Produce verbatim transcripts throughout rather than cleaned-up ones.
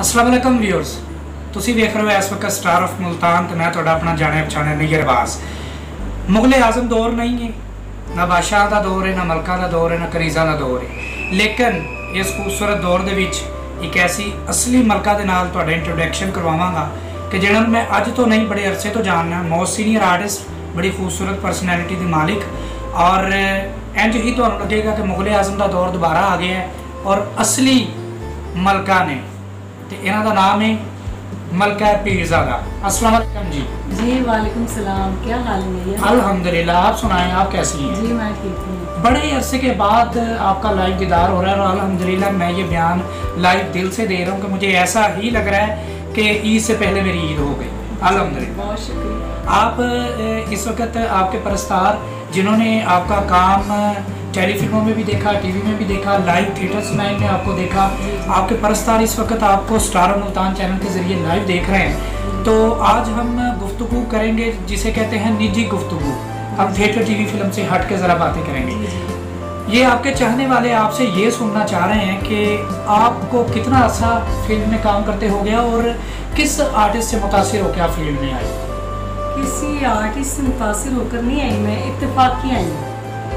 अस्सलाम वालेकुम व्यूअर्स, तुसी देख रहे हो इस वक्त स्टार ऑफ मुल्तान तो मैं थोड़ा अपना जाने पछाने नहीं अरबाज। मुगल आजम दौर नहीं है, ना बादशाह का दौर है, ना मलका का दौर है, ना करीजा का दौर है, लेकिन इस खूबसूरत दौर के विच एक ऐसी असली मलका के नाल तुहाडा इंट्रोडक्शन करवावांगा कि जिन्होंने मैं अज तो नहीं बड़े अरसे तो जानना। मोस्ट सीनियर आर्टिस्ट, बड़ी खूबसूरत परसनैलिटी के मालिक, और इंज ही तो लगेगा कि मुगल आजम का दौर दोबारा आ गया है और असली मलका ने तो इन्हों का नाम है मलका पीरज़ादा। अस्सलाम वालेकुम जी। जी वालेकुम सलाम, क्या हाल है भैया? अल्हम्दुलिल्लाह, आप सुनाएं, आप कैसी हैं? जी मैं ठीक हूँ। बड़े अरसे के बाद आपका लाइव दीदार हो रहा है और अल्हम्दुलिल्लाह मैं ये बयान लाइव दिल से दे रहा हूँ कि मुझे ऐसा ही लग रहा है कि ईद से पहले मेरी ईद हो गई। अल्हम्दुलिल्लाह, बहुत शुक्रिया। आप इस वक्त आपके परस्तार जिन्होंने आपका काम टेलीफिल्मों में भी देखा, टीवी में भी देखा, लाइव थिएटर्स में आपको देखा, आपके परस्तार इस वक्त आपको स्टार मुल्तान चैनल के जरिए लाइव देख रहे हैं। तो आज हम गुफ्तगू करेंगे जिसे कहते हैं निजी गुफ्तगू। हम थिएटर टीवी फिल्म से हट के ज़रा बातें करेंगे। ये आपके चाहने वाले आपसे ये सुनना चाह रहे हैं कि आपको कितना अच्छा फिल्म में काम करते हो गया और किस आर्टिस्ट से मुतासिर होकर आप फील्ड में आए? किसी आर्टिस्ट से मुतासिर होकर नहीं आई मैं, इत्तेफाकी आई हूँ।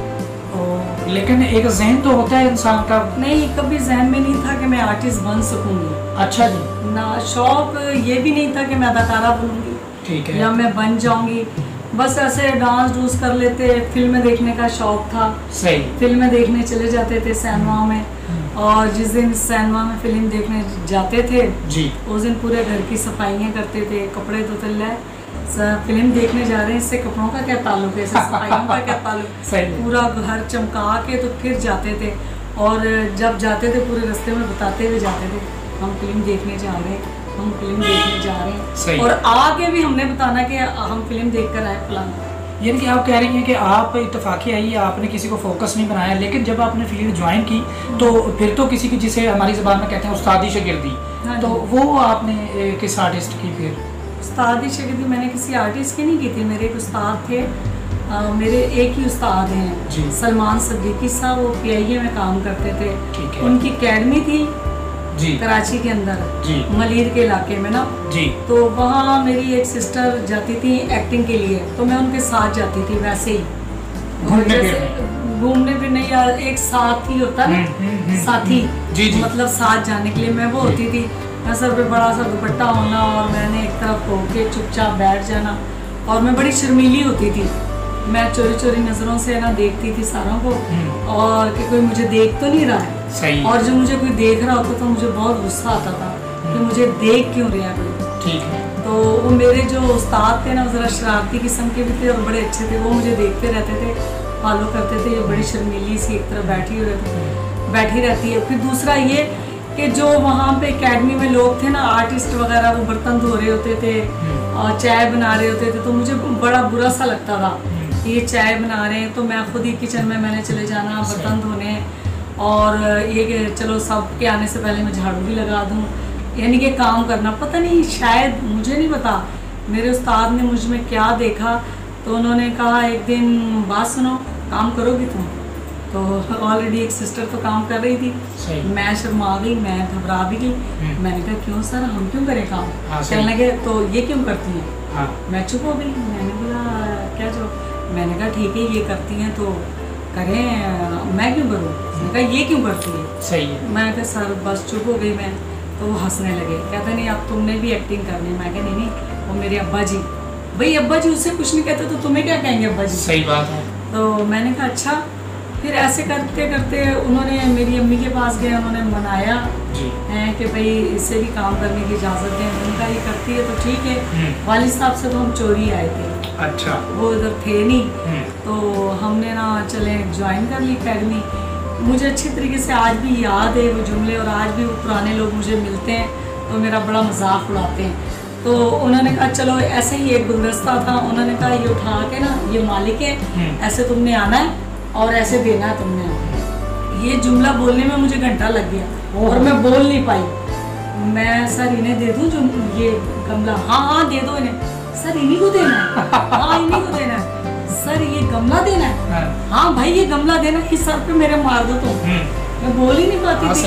लेकिन एक जहन तो होता है इंसान का। नहीं, कभी जहन में नहीं था कि मैं आर्टिस्ट बन सकूंगी। अच्छा जी। ना शौक ये भी नहीं था कि मैं अदाकारा बनूंगी, ठीक है, या मैं बन जाऊंगी। बस ऐसे डांस डूस कर लेते, फिल्में देखने का शौक था। सही। फिल्में देखने चले जाते थे सिनेमा में, और जिस दिन सिनेमा में फिल्म देखने जाते थे जी, उस दिन पूरे घर की सफाइयाँ करते थे, कपड़े धुल रहे, फिल्म देखने जा रहे हैं, इससे कपड़ों का क्या ताल्लुक है, सफाइयों का क्या ताल्लुक। पूरा घर चमका के तो फिर जाते थे, और जब जाते थे पूरे रास्ते में बताते हुए जाते थे हम फिल्म देखने जा रहे हैं, हम फिल्म देखने जा रहे हैं, और आगे भी हमने बताना कि हम फिल्म देख कर आए फलाना। यानी कि आप कह रही हैं कि आप इत्तेफाकी आई, आपने किसी को फोकस नहीं बनाया, लेकिन जब आपने फील्ड ज्वाइन की तो फिर तो किसी की, जिसे हमारी ज़बान में कहते हैं उस्तादी शागिर्दी, तो वो आपने किस आर्टिस्ट की? फिर उस्तादी शागिर्दी मैंने किसी आर्टिस्ट की नहीं की थी। मेरे एक उस्ताद थे, आ, मेरे एक ही उस्ताद हैं सलमान सिद्दीकी साहब, वो पी आई ए में काम करते थे। ठीक है। उनकी अकेडमी थी जी कराची के अंदर जी, मलीर के इलाके में ना जी। तो वहाँ मेरी एक सिस्टर जाती थी एक्टिंग के लिए, तो मैं उनके साथ जाती थी, वैसे ही घूमने फिरने घूमने फिरने या एक साथ ही होता ना, साथी जी जी, मतलब साथ जाने के लिए मैं वो होती थी। मैं सर पे बड़ा सा दुपट्टा होना और मैंने एक तरफ होके चुपचाप बैठ जाना, और मैं बड़ी शर्मीली होती थी। मैं चोरी चोरी नज़रों से ना देखती थी सारों को, और कि कोई मुझे देख तो नहीं रहा है। सही। और जब मुझे कोई देख रहा होता तो मुझे बहुत गुस्सा आता था कि मुझे देख क्यों रहा कोई। ठीक है। तो वो मेरे जो उस्ताद थे ना, वो ज़रा शरारती किस्म के भी थे और बड़े अच्छे थे। वो मुझे देखते रहते थे, फॉलो करते थे, ये बड़ी शर्मीली सी एक तरफ बैठी हो रहती बैठी रहती है। फिर दूसरा ये कि जो वहाँ पे एकेडमी में लोग थे ना, आर्टिस्ट वगैरह, वो बर्तन धो रहे होते थे और चाय बना रहे होते थे, तो मुझे बड़ा बुरा सा लगता था कि ये चाय बना रहे हैं, तो मैं खुद ही किचन में मैंने चले जाना बर्तन धोने, और ये कि चलो सब के आने से पहले मैं झाड़ू भी लगा दूँ, यानी कि काम करना। पता नहीं, शायद मुझे नहीं पता मेरे उस्ताद ने मुझ में क्या देखा, तो उन्होंने कहा एक दिन बात सुनो, काम करोगी तुम? तो ऑलरेडी एक सिस्टर तो काम कर रही थी, मैं शर्मा गई, मैं घबरा भी गई। मैंने कहा क्यों सर, हम क्यों करें काम? कहने लगे तो ये क्यों करती हैं? हाँ। मैं चुप हो गई। मैंने बोला क्या जो, मैंने कहा ठीक है ये करती हैं तो करें, मैं क्यों करूँ? मैंने कहा ये क्यों करती है? सही है। मैं कहा सर बस चुप हो गई मैं। तो वो हंसने लगे, कहते नहीं अब तुमने भी एक्टिंग करनी। मैं कहा नहीं नहीं, वो मेरे अब्बा जी, भाई अब्बा जी उससे कुछ नहीं कहते तो तुम्हें क्या कहेंगे अब्बा जी? सही बात है। तो मैंने कहा अच्छा। फिर ऐसे करते करते उन्होंने मेरी अम्मी के पास गए, उन्होंने मनाया है कि भाई इससे भी काम करने की इजाज़त दें, उनका ये करती है तो ठीक है। वालिद साहब से तो हम चोरी आए थे। अच्छा। वो इधर थे नहीं, तो हमने ना चले ज्वाइन कर ली अकेडमी। मुझे अच्छी तरीके से आज भी याद है वो जुमले, और आज भी वो पुराने लोग मुझे मिलते हैं तो मेरा बड़ा मजाक उड़ाते हैं। तो उन्होंने कहा चलो, ऐसे ही एक गुलदस्ता था, उन्होंने कहा ये उठा के ना, ये मालिक है, ऐसे तुमने आना है और ऐसे देना है तुमने। ये जुमला बोलने में मुझे घंटा लग गया और मैं बोल नहीं पाई। मैं सर इन्हें दे दूं जो ये गमला? हाँ हाँ दे दो इन्हें। सर इन्हीं को देना है? हाँ इन्हीं को देना है। सर ये गमला देना है? हाँ भाई ये गमला देना। इस सर पे मेरे मार दो तुम। मैं बोल ही नहीं पाती थी।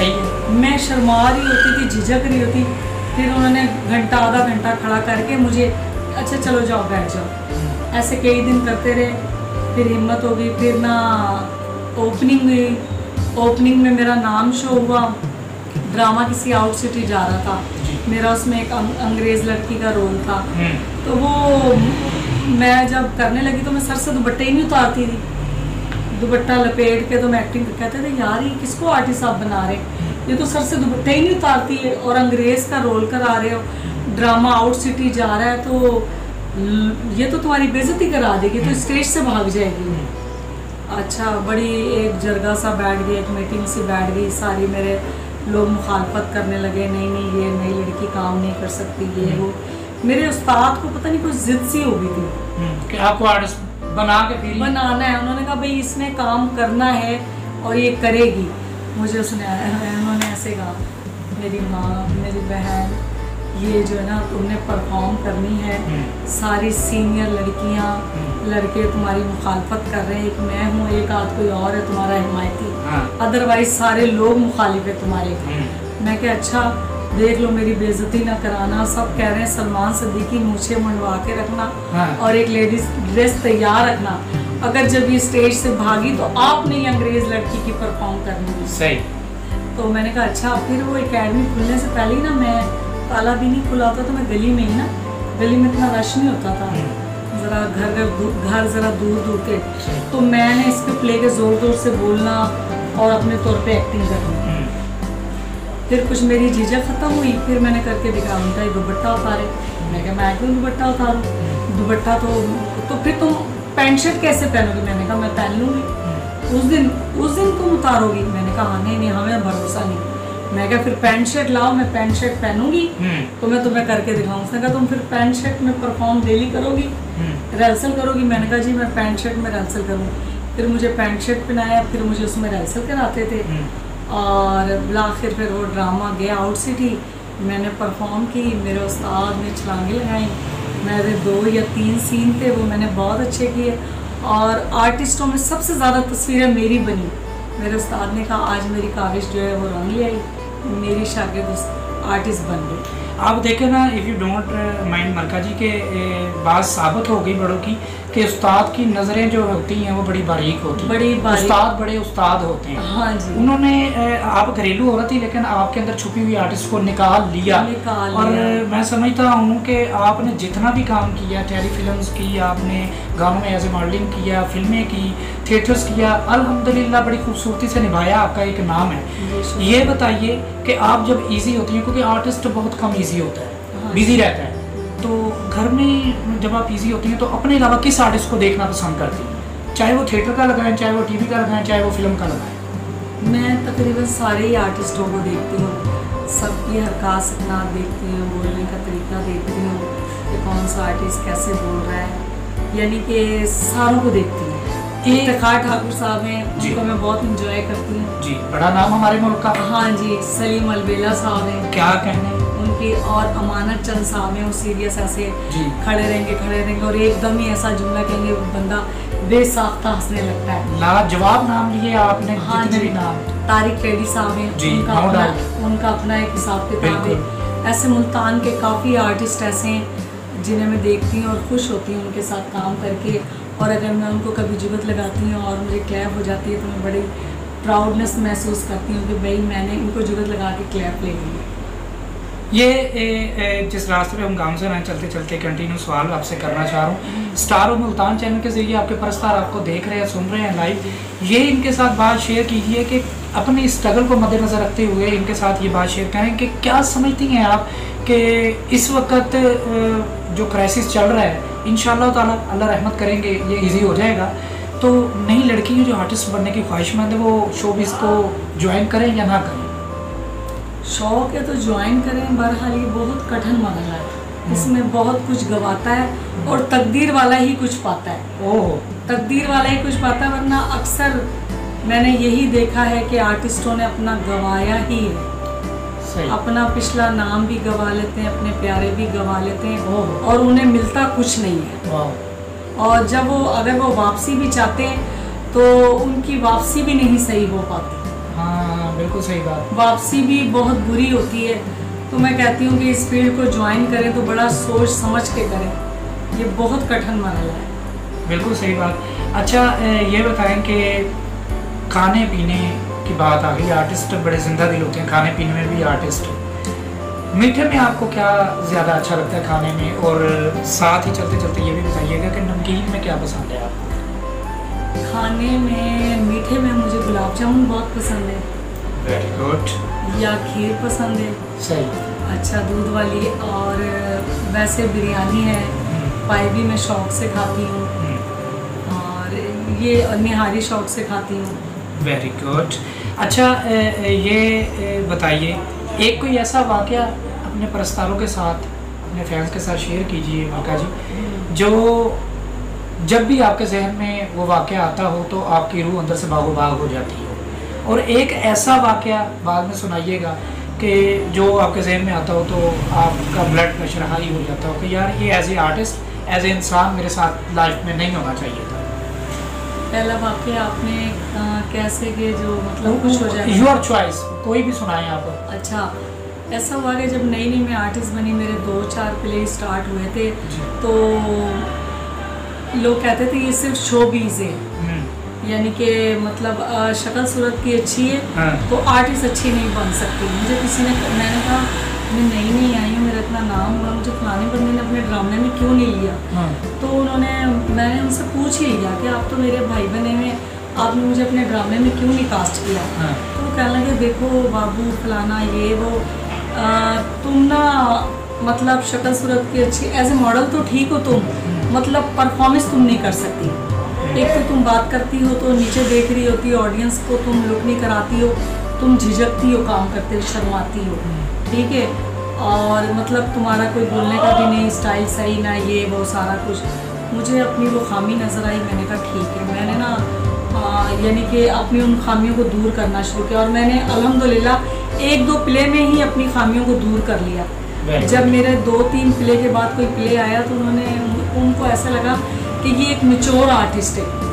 मैं शर्मा रही होती थी, झिझक रही होती। फिर उन्होंने घंटा आधा घंटा खड़ा करके मुझे, अच्छा चलो जाओ बैठ जाओ, ऐसे कई दिन करते रहे। फिर हिम्मत हो गई, फिर ना ओपनिंग हुई, ओपनिंग में मेरा नाम शो हुआ। ड्रामा किसी आउट सिटी जा रहा था, मेरा उसमें एक अंग्रेज़ लड़की का रोल था। तो वो मैं जब करने लगी तो मैं सर से दुपट्टे ही नहीं उतारती थी, दुपट्टा लपेट के तो मैं एक्टिंग कहते थे यार ये किसको आर्टिस्ट आप बना रहे, ये तो सर से दुपट्टे ही नहीं उतारती है और अंग्रेज़ का रोल करा रहे हो, ड्रामा आउट सिटी जा रहा है तो ये तो तुम्हारी बेइज्जती करा देगी, तो स्टेज से भाग जाएगी। अच्छा, बड़ी एक जरगा सा बैठ गई, एक मीटिंग सी बैठ गई, सारी मेरे लोग मुखालफत करने लगे, नहीं नहीं ये नई लड़की काम नहीं कर सकती, ये वो। मेरे उस्ताद को पता नहीं कुछ जिद सी हो गई थी कि आपको आर्टिस्ट बना के फिर बनाना है। उन्होंने कहा भाई इसने काम करना है और ये करेगी। मुझे उसने उन्होंने ऐसे कहा, मेरी माँ मेरी बहन ये जो है ना तुमने परफॉर्म करनी है, सारी सीनियर लड़कियाँ लड़के तुम्हारी मुखालफत कर रहे हैं, एक मैं हूँ, एक आध कोई और है तुम्हारा हिमायती, अदरवाइज सारे लोग मुखालिफ है तुम्हारे। मैं क्या अच्छा देख लो मेरी बेइज्जती ना कराना, सब कह रहे हैं सलमान सिद्दीकी मूछे मुंडवा के रखना और एक लेडीज ड्रेस तैयार रखना, अगर जब ये स्टेज से भागी तो आप नहीं अंग्रेज लड़की की परफॉर्म करनी। सही। तो मैंने कहा अच्छा। फिर वो एकेडमी खुलने से पहले ही ना, मैं ताला भी नहीं खुला होता तो मैं गली में ही ना, गली में इतना रश नहीं होता था, ज़रा घर घर घर ज़रा दूर दूर थे, तो मैंने स्क्रिप्ट लेके ज़ोर ज़ोर से बोलना और अपने तौर पे एक्टिंग करनी। फिर कुछ मेरी झिझक ख़त्म हुई, फिर मैंने करके दिखा, उनका ये दुपट्टा उतारे। मैं क्या मैं क्यों दुपट्टा उतारूँ, दुपट्टा तो तो फिर तुम पैंट शर्ट कैसे पहनोगी? मैंने कहा मैं पहन लूँगी, उस दिन उस दिन तुम उतारोगी? मैंने कहा हाँ नहीं नहीं हमें भरोसा नहीं। मैं क्या फिर पैंट शर्ट लाओ, मैं पैंट शर्ट पहनूंगी तो मैं तुम्हें करके दिखाऊँ। उसने कहा तुम फिर पैंट शर्ट में परफॉर्म डेली करोगी, रिहर्सल करोगी? मैंने कहा जी मैं पैंट शर्ट में रिहर्सल करूँ। फिर मुझे पैंट शर्ट पहनाया, फिर मुझे उसमें रिहर्सल कराते थे और आखिर फिर वो ड्रामा गया आउट सिटी, मैंने परफॉर्म की, मेरे उस्ताद ने छलांगे लगाई, मेरे दो या तीन सीन थे वो मैंने बहुत अच्छे किए और आर्टिस्टों में सबसे ज़्यादा तस्वीरें मेरी बनी। मेरे उस्ताद ने कहा आज मेरी काविश जो है वो रंग ले आई, मेरी शागिर्द आर्टिस्ट बन गई। आप देखें ना, इफ़ यू डोंट माइंड मलका जी के बात साबित हो गई बड़ों की कि उस्ताद की नज़रें जो होती हैं वो बड़ी बारीक होती हैं, बड़ी बारीक। उस्ताद बड़े उस्ताद होते हैं। हाँ जी। उन्होंने आप घरेलू औरत थी लेकिन आपके अंदर छुपी हुई आर्टिस्ट को निकाल लिया, निकाल और लिया। मैं समझता हूँ कि आपने जितना भी काम किया, टेली फिल्म्स की, आपने गानों में एज ए मॉडलिंग किया, फिल्में की, थिएटर्स किया, अल्हम्दुलिल्लाह बड़ी खूबसूरती से निभाया, आपका एक नाम है। ये बताइए कि आप जब इजी होती हैं, क्योंकि आर्टिस्ट बहुत कम इजी होता है, बिजी रहता है, तो घर में जब आप इजी होती हैं तो अपने अलावा किस आर्टिस्ट को देखना पसंद करती हैं? चाहे वो थिएटर का लगाएं, चाहे वो टीवी का लगाएं, चाहे वो फिल्म का लगाएं। मैं तकरीबन सारे ही आर्टिस्टों को देखती हूँ, सबकी हरकत सकनात देखती हूँ, बोलने का तरीका देखती हूँ कि कौन सा आर्टिस्ट कैसे बोल रहा है, यानी कि सारों को देखती हूँ। इफ्तिखार ठाकुर साहब हैं, जिनको मैं बहुत इंजॉय करती हूँ जी, बड़ा नाम हमारे मुल्क का। हाँ जी। सलीम अलबेला साहब हैं, क्या कहने उनकी, और अमानत चंद साहब हैं, वो सीरियस ऐसे खड़े रहेंगे खड़े रहेंगे और एकदम ही ऐसा जुमला कहेंगे बंदा बेसाख्ता हंसने लगता है। लाजवाब नाम लिए आपने। हाँ जितने जी। भी नाम। तारिक रेड्डी साहब हैं, उनका अपना उनका अपना एक हिसाब किताब है। ऐसे मुल्तान के काफ़ी आर्टिस्ट ऐसे हैं जिन्हें मैं देखती हूँ और खुश होती हूँ उनके साथ काम करके, और अगर मैं उनको कभी जुगत लगाती हूँ और मुझे क्लैप हो जाती है तो मैं बड़ी प्राउडनेस महसूस करती हूँ कि भाई मैंने इनको जुगत लगा के क्लैप ले ली। ये ए, ए, जिस रास्ते पे हम गांव से ना चलते चलते कंटिन्यू सवाल आपसे करना चाह रहा हूँ, स्टार ऑफ मुल्तान चैनल के जरिए आपके परस्तार आपको देख रहे हैं, सुन रहे हैं लाइव, ये इनके साथ बात शेयर कीजिए कि अपनी स्ट्रगल को मद्देनज़र रखते हुए इनके साथ ये बात शेयर करें कि क्या समझती हैं आप कि इस वक्त जो क्राइसिस चल रहा है, इंशाअल्लाह ताला अल्लाह रहमत करेंगे ये इजी हो जाएगा, तो नई लड़की जो आर्टिस्ट बनने की ख्वाहिशमंद है वो शोबिज़ को ज्वाइन करें या ना करें? शौक है तो ज्वाइन करें, बहरहाल ये बहुत कठिन मामला है, इसमें बहुत कुछ गवाता है और तकदीर वाला ही कुछ पाता है। ओह, तकदीर वाला ही कुछ पाता है, वरना अक्सर मैंने यही देखा है कि आर्टिस्टों ने अपना गवाया ही है, अपना पिछला नाम भी गवा लेते हैं, अपने प्यारे भी गवा लेते हैं और उन्हें मिलता कुछ नहीं है। और जब वो अगर वो वापसी भी चाहते हैं तो उनकी वापसी भी नहीं सही हो पाती। हाँ, बिल्कुल सही बात। वापसी भी बहुत बुरी होती है, तो मैं कहती हूँ कि इस फील्ड को ज्वाइन करें तो बड़ा सोच समझ के करें, ये बहुत कठिन मरहला है। बिल्कुल सही बात। अच्छा ये बताएं कि खाने पीने की बात आ गई, आर्टिस्ट बड़े जिंदा दिल होते हैं, खाने पीने में भी आर्टिस्ट। मीठे में आपको क्या ज़्यादा अच्छा लगता है खाने में, और साथ ही चलते चलते ये भी बताइएगा कि नमकीन में क्या पसंद है आपको? खाने में मीठे में मुझे गुलाब जामुन बहुत पसंद है। Very good. या खीर पसंद है। सही। अच्छा दूध वाली, और वैसे बिरयानी है, पाई भी मैं शौक से खाती हूँ, और ये निहारी शौक से खाती हूँ। Very good. अच्छा ये बताइए, एक कोई ऐसा वाक़या अपने परस्तारों के साथ, अपने फैंस के साथ शेयर कीजिए मलका जी, जो जब भी आपके जहन में वो वाक़या आता हो तो आपकी रूह अंदर से बागो बाग हो जाती हो, और एक ऐसा वाक़या बाद में सुनाइएगा कि जो आपके जहन में आता हो तो आपका ब्लड प्रेशर हाई हो जाता हो कि यार ये as a artist, as a इंसान मेरे साथ लाइफ में नहीं होना चाहिए था। पहला वाक़या आपने आ, कैसे के जो मतलब कुछ हो जाए, योर चॉइस, कोई भी सुनाएं आप। अच्छा ऐसा हुआ कि जब नई नई मैं आर्टिस्ट बनी, मेरे दो चार प्ले स्टार्ट हुए थे, तो लोग कहते थे ये सिर्फ शोबीज़ है, यानी कि मतलब शक्ल सूरत की अच्छी है हाँ। तो आर्टिस्ट अच्छी नहीं बन सकती। मुझे किसी ने, मैंने कहा मैं नई नई आई हूँ, मेरा इतना नाम हुआ, मुझे फलाने बंदे ने अपने ड्रामे में क्यों नहीं लिया हाँ। तो उन्होंने, मैंने उनसे पूछ ही लिया कि आप तो मेरे भाई बने हुए, आपने मुझे अपने ड्रामे में क्यों नहीं कास्ट किया हाँ। तो वो कहने लगे देखो बाबू फलाना ये वो आ, तुम ना मतलब शक्ल सूरत की अच्छी, एज ए मॉडल तो ठीक हो तुम, मतलब परफॉर्मेंस तुम नहीं कर सकती। एक तो तुम बात करती हो तो नीचे देख रही होती हो, ऑडियंस को तुम लुक नहीं कराती हो, तुम झिझकती हो काम करते हो, शर्माती हो, ठीक है, और मतलब तुम्हारा कोई बोलने का भी नहीं स्टाइल सही ना, ये वो सारा कुछ। मुझे अपनी वो खामी नज़र आई, मैंने कहा ठीक है, मैंने ना यानी कि अपनी उन खामियों को दूर करना शुरू किया, और मैंने अल्हम्दुलिल्लाह एक दो प्ले में ही अपनी खामियों को दूर कर लिया। जब मेरे दो तीन प्ले के बाद कोई प्ले आया तो उन्होंने, उनको ऐसा लगा कि ये एक मैच्योर आर्टिस्ट है,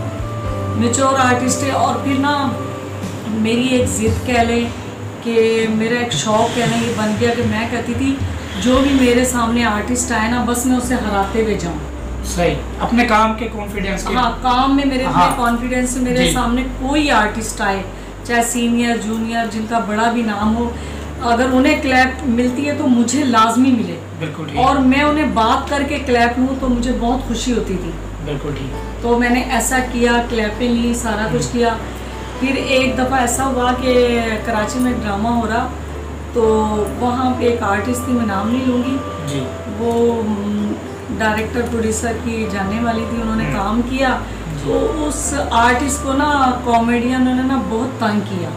वाह मैच्योर आर्टिस्ट है। और फिर ना मेरी एक ज़िद कह लें कि मेरा एक शौक़ कह लें ये बन गया कि मैं कहती थी जो भी मेरे सामने आर्टिस्ट आए ना बस मैं उसे हराते हुए जाऊँ। सही, अपने काम के कॉन्फिडेंस के, हाँ काम में मेरे हाँ, कॉन्फिडेंस से मेरे सामने कोई आर्टिस्ट आए, चाहे सीनियर जूनियर जिनका बड़ा भी नाम हो, अगर उन्हें क्लैप मिलती है तो मुझे लाजमी मिले, बिल्कुल ठीक, और मैं उन्हें बात करके क्लैप लूँ तो मुझे बहुत खुशी होती थी, बिल्कुल ठीक। तो मैंने ऐसा किया, क्लैपें ली, सारा कुछ किया। फिर एक दफ़ा ऐसा हुआ कि कराची में ड्रामा हो रहा, तो वहाँ पे एक आर्टिस्ट थी, मैं नाम नहीं लूँगी जी, वो डायरेक्टर प्रोड्यूसर की जानने वाली थी, उन्होंने काम किया, तो उस आर्टिस्ट को ना कॉमेडियन ने ना बहुत तंग किया,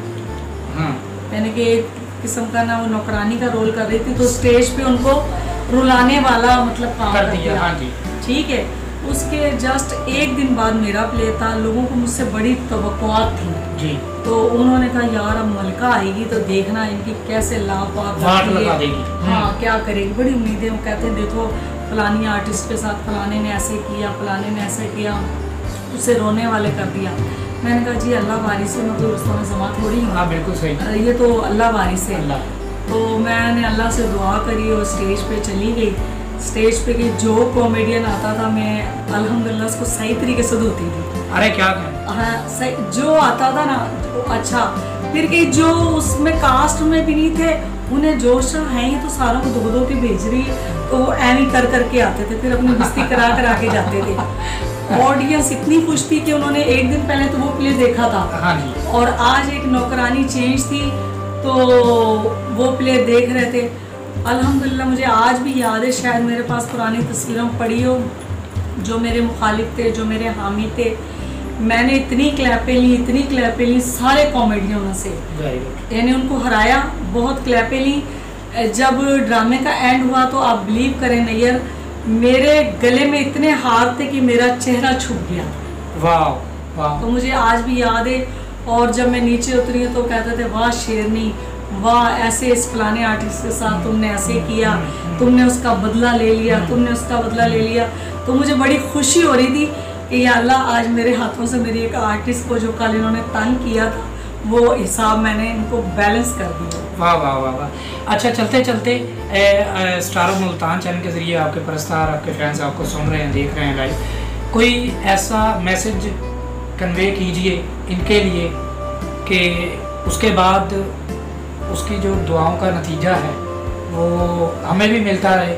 यानी कि एक किस्म का ना वो नौकरानी का रोल कर रही थी, तो स्टेज पे उनको रुलाने वाला मतलब काम कर दिया, हाँ जी ठीक है। उसके जस्ट एक दिन बाद मेरा प्ले था, लोगों को मुझसे बड़ी तवक्कुआत थी जी, तो उन्होंने कहा यार अब मलका आएगी तो देखना इनकी कैसे लापात करती है, हाँ क्या करेगी, बड़ी उम्मीदें। वो कहते हैं देखो फलानी आर्टिस्ट के साथ फलाने ने ऐसे किया, फलाने ने ऐसे किया, उसे रोने वाले कर दिया। मैंने कहा जी अल्लाह वारिस है, मैं कोई उसमें जमा थोड़ी हूँ, हाँ बिल्कुल सही, ये तो अल्लाह वारिस है। तो मैंने अल्लाह से दुआ करी और स्टेज पे चली गई। स्टेज पे की जो कॉमेडियन आता था मैं अल्हम्दुलिल्लाह उसको सही तरीके से धोती थी। अरे क्या क्या हाँ सही, जो आता था ना अच्छा, फिर के जो उसमें कास्ट में भी नहीं थे उन्हें जोश है ये तो सारों को धो धो के भेज रही है, तो वो ऐवी कर करके आते थे, फिर अपनी मस्ती करा करा के जाते थे। ऑडियंस इतनी खुश थी कि उन्होंने एक दिन पहले तो वो प्ले देखा था हाँ जी, और आज एक नौकरानी चेंज थी तो वो प्ले देख रहे थे। अल्हम्दुलिल्लाह मुझे आज भी याद है, शायद मेरे पास पुरानी तस्वीरों पड़ी हो, जो मेरे मुखालिफ थे, जो मेरे हामी थे, मैंने इतनी क्लैपें ली, इतनी क्लैपें ली सारे कॉमेडियनों से, यानी उनको हराया, बहुत क्लैपें ली। जब ड्रामे का एंड हुआ तो आप बिलीव करें नैयर, मेरे गले में इतने हार थे कि मेरा चेहरा छुप गया। वाह वाह, तो मुझे आज भी याद है। और जब मैं नीचे उतरी तो कहते थे वाह शेरनी, वाह ऐसे इस फलाने आर्टिस्ट के साथ तुमने ऐसे किया, तुमने उसका बदला ले लिया, तुमने उसका बदला ले लिया। तो मुझे बड़ी खुशी हो रही थी कि या अल्लाह आज मेरे हाथों से मेरी एक आर्टिस्ट को जो कल इन्होंने तंग किया था वो हिसाब मैंने इनको बैलेंस कर दिया। वाह वाह वाह वाह। अच्छा, चलते चलते ए, ए, स्टार ऑफ मुल्तान चैनल के ज़रिए आपके परस्तार, आपके फैंस आपको सुन रहे हैं, देख रहे हैं लाइव, कोई ऐसा मैसेज कन्वे कीजिए इनके लिए कि उसके बाद उसकी जो दुआओं का नतीजा है वो हमें भी मिलता रहे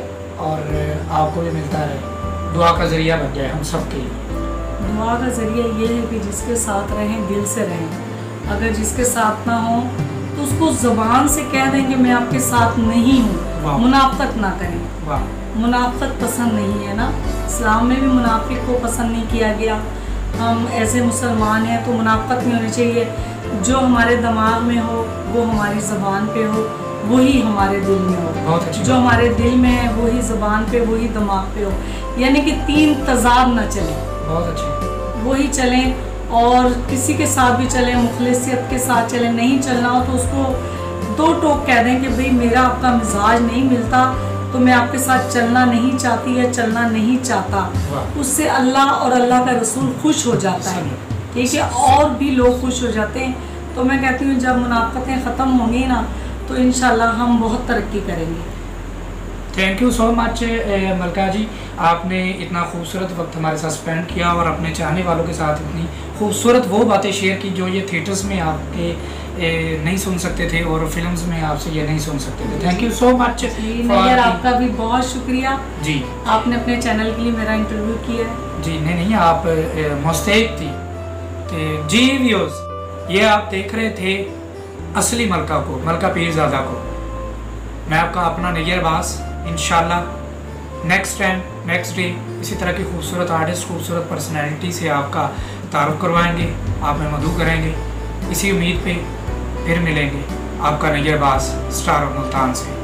और आपको भी मिलता रहे, दुआ का ज़रिया बन जाए हम सब के लिए। दुआ का ज़रिया ये है कि जिसके साथ रहें दिल से रहें, अगर जिसके साथ ना हो तो उसको ज़बान से कह दें कि मैं आपके साथ नहीं हूँ, मुनाफत ना करें। मुनाफत पसंद नहीं है ना, इस्लाम में भी मुनाफिक को पसंद नहीं किया गया। हम ऐसे मुसलमान हैं तो मुनाफत नहीं होनी चाहिए। जो हमारे दिमाग में हो वो हमारी ज़बान पे हो, वही हमारे दिल में हो। जो हमारे दिल में है वही ज़बान पे, वही दिमाग पे हो, यानी कि तीन तज़ाद ना चले, बहुत अच्छे वही चलें। और किसी के साथ भी चलें, मुखलिसियत के साथ चलें, नहीं चलना हो तो उसको दो टोक कह दें कि भाई मेरा आपका मिजाज नहीं मिलता तो मैं आपके साथ चलना नहीं चाहती या चलना नहीं चाहता। उससे अल्लाह और अल्लाह का रसूल खुश हो जाता है, ठीक है, और भी लोग खुश हो जाते हैं। तो मैं कहती हूँ जब मुनाफतें ख़त्म होंगी ना तो इंशाल्लाह हम बहुत तरक्की करेंगे। थैंक यू सो मच मलका जी, आपने इतना खूबसूरत वक्त हमारे साथ स्पेंड किया और अपने चाहने वालों के साथ इतनी खूबसूरत वो बातें शेयर की जो ये थिएटर्स में आपके ए, नहीं सुन सकते थे और फिल्म्स में आपसे ये नहीं सुन सकते थे। Thank you so much. यार आपका भी बहुत शुक्रिया जी, आपने अपने चैनल के लिए मेरा इंटरव्यू किया है। जी नहीं नहीं, आप मुस्तैद थी। तो जी व्यूअर्स, ये आप देख रहे थे असली मलका को, मलका पीरज़ादा को। मैं आपका अपना नैयर अब्बास, इंशाल्लाह नेक्स्ट टाइम नेक्स्ट डे इसी तरह की खूबसूरत आर्टिस्ट, खूबसूरत पर्सनैलिटी से आपका तारुफ करवाएंगे, आप में मदू करेंगे। इसी उम्मीद पे फिर मिलेंगे। आपका नैयर अब्बास, स्टार ऑफ मुल्तान से।